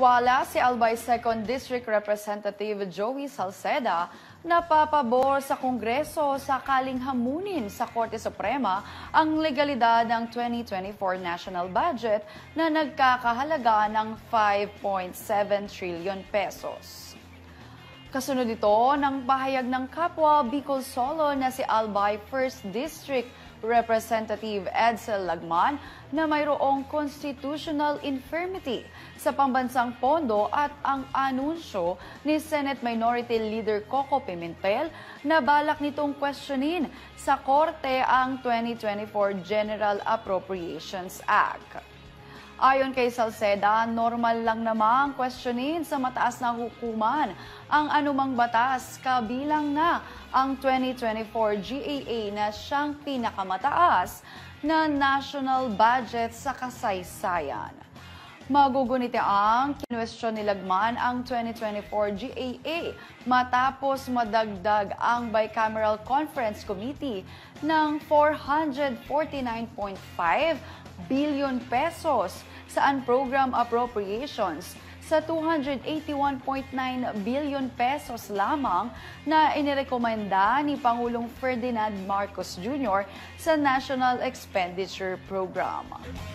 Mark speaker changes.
Speaker 1: Naniniwala si Albay 2nd District Representative Joey Salceda na papabor sa Kongreso sakaling hamunin sa Korte Suprema ang legalidad ng 2024 national budget na nagkakahalaga ng 5.7 trillion pesos. Kasunod ito ng pahayag ng kapwa Bicol Solo na si Albay 1st District Representative Edsel Lagman na mayroong constitutional infirmity sa pambansang pondo at ang anunsyo ni Senate Minority Leader Coco Pimentel na balak nitong questionin sa Korte ang 2024 General Appropriations Act. Ayon kay Salceda, normal lang namang questionin sa mataas na hukuman ang anumang batas kabilang na ang 2024 GAA na siyang pinakamataas na national budget sa kasaysayan. Maguguniti ang kinwestiyon ni Lagman ang 2024 GAA matapos madagdag ang Bicameral Conference Committee ng 449.5 billion pesos sa unprogram appropriations sa 281.9 billion pesos lamang na inirekomenda ni Pangulong Ferdinand Marcos Jr. sa National Expenditure Program.